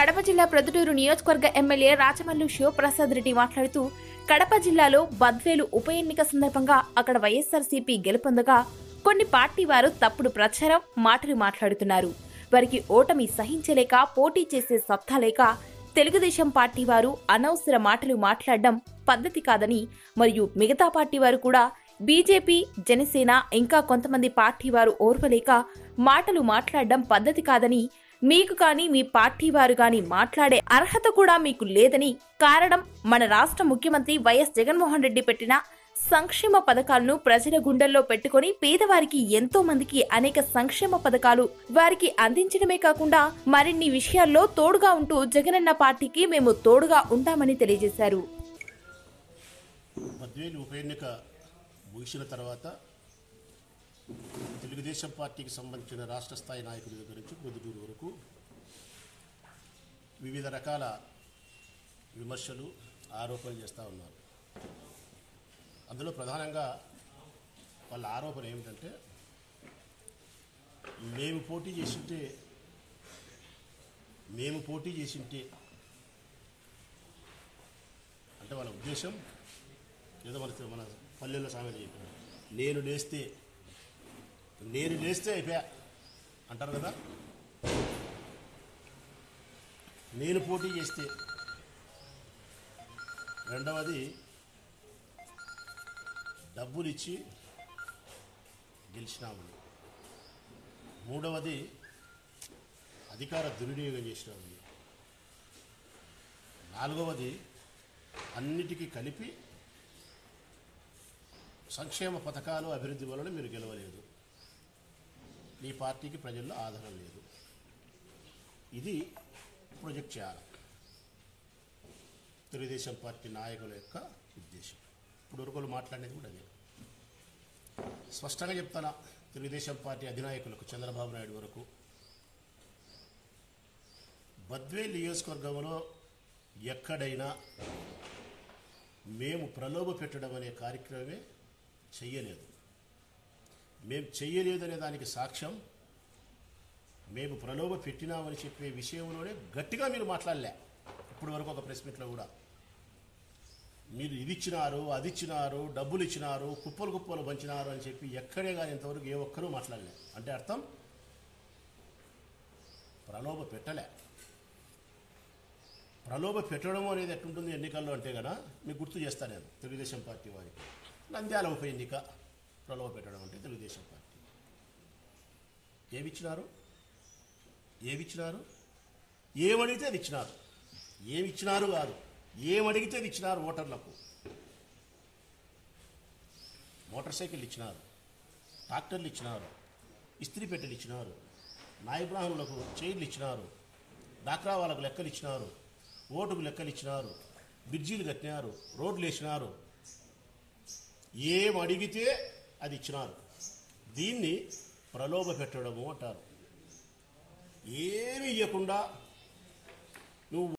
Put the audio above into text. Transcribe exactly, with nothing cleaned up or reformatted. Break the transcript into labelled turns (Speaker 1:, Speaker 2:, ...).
Speaker 1: కడప జిల్లా ప్రొద్దుటూరు నియోజకవర్గ ఎమ్మెల్యే రాచమల్లు శివప్రసాద్ రెడ్డి మాట్లాడుతూ కడప జిల్లాలో బద్వేలు ఉప ఎన్నిక సందర్భంగా అక్కడ వైఎస్ఆర్సీపీ గెలుపొందగా కొన్ని పార్టీ వారు తప్పుడు ప్రచారం మాటలు మాట్లాడుతున్నారు. వారికి ఓటమి సహించలేక పోటీ చేసే సత్తా లేక తెలుగుదేశం పార్టీ వారు అనవసర మాటలు మాట్లాడడం పద్ధతి కాదని, మరియు మిగతా పార్టీ వారు కూడా బీజేపీ, జనసేన ఇంకా కొంతమంది పార్టీ వారు ఓర్వలేక మాటలు మాట్లాడడం పద్ధతి కాదని, మీకు కానీ మీ పార్టీ వారు కానీ మాట్లాడే అర్హత కూడా మీకు లేదని, కారణం మన రాష్ట్ర ముఖ్యమంత్రి వైఎస్ జగన్మోహన్ రెడ్డి పెట్టిన సంక్షేమ పథకాలను ప్రజల గుండెల్లో పెట్టుకుని పేదవారికి ఎంతో మందికి అనేక సంక్షేమ పథకాలు వారికి అందించడమే కాకుండా మరిన్ని విషయాల్లో తోడుగా ఉంటూ జగనన్న పార్టీకి మేము తోడుగా ఉంటామని తెలియజేశారు.
Speaker 2: బద్వేలు ఉప ఎన్నిక ముగిసిన తర్వాత తెలుగుదేశం పార్టీకి సంబంధించిన రాష్ట్ర స్థాయి నాయకుల దగ్గర నుంచి ప్రొద్దుటూరు వరకు వివిధ రకాల విమర్శలు, ఆరోపణలు చేస్తూ ఉన్నారు. అందులో ప్రధానంగా వాళ్ళ ఆరోపణ ఏమిటంటే, మేము పోటీ చేసింటే మేము పోటీ చేసింటే అంటే వాళ్ళ ఉద్దేశం ఏదో మన మన పల్లెల్లో సామెత చెప్పినారు, నేను లేస్తే నేను లేస్తే అయిపోయా అంటారు కదా. నేను పోటీ చేస్తే, రెండవది డబ్బులు ఇచ్చి గెలిచినామని, మూడవది అధికార దుర్వినియోగం చేసినామని, నాలుగవది అన్నిటికీ కలిపి సంక్షేమ పథకాలు అభివృద్ధి వలన మీరు గెలవలేదు, మీ పార్టీకి ప్రజల్లో ఆదరణ లేదు, ఇది ప్రొజెక్ట్ చేయాలి తెలుగుదేశం పార్టీ నాయకుల యొక్క ఉద్దేశం. ఇప్పుడు వరకు మాట్లాడేది కూడా అదే. స్పష్టంగా చెప్తానా, తెలుగుదేశం పార్టీ అధినాయకులకు చంద్రబాబు నాయుడు వరకు బద్వేలు నియోజకవర్గంలో ఎక్కడైనా మేము ప్రలోభ పెట్టడం అనే కార్యక్రమమే చెయ్యలేదు. మేము చెయ్యలేదనే దానికి సాక్ష్యం, మేము ప్రలోభ పెట్టినామని చెప్పే విషయంలోనే గట్టిగా మీరు మాట్లాడలే. ఇప్పటి వరకు ఒక ప్రెస్ మీట్లో కూడా మీరు ఇది ఇచ్చినారు, అది ఇచ్చినారు, డబ్బులు ఇచ్చినారు, కుప్పలు కుప్పలు పంచినారు అని చెప్పి ఎక్కడే కానీ ఇంతవరకు ఏ ఒక్కరూ మాట్లాడలే. అంటే అర్థం ప్రలోభ పెట్టలే. ప్రలోభ పెట్టడం అనేది ఎట్లుంటుంది ఎన్నికల్లో అంటే కదా, మీకు గుర్తు చేస్తాను నేను తెలుగుదేశం పార్టీ వారికి. నంద్యాల ఉప ఎన్నిక ప్రలోభ పెట్టడం అంటే తెలుగుదేశం పార్టీ ఏమిచ్చినారు ఏమిచ్చినారు ఏమడిగితే అది ఇచ్చినారు. ఏమిచ్చినారు కాదు, ఏమడిగితే అది ఇచ్చినారు. ఓటర్లకు మోటార్ సైకిల్ ఇచ్చినారు, ట్రాక్టర్లు ఇచ్చినారు, ఇస్త్రీ పెట్టెలు ఇచ్చినారు, నాయబ్రాహ్మణులకు చైర్లు ఇచ్చినారు, డాక్రా వాళ్ళకు లెక్కలు ఇచ్చినారు, ఓటుకు లెక్కలు ఇచ్చినారు, బ్రిడ్జీలు కట్టినారు, రోడ్లు వేసినారు. ఏం అడిగితే అది ఇచ్చినారు. దీన్ని ప్రలోభ పెట్టడము అంటారు. ఏమి ఇవ్వకుండా నువ్వు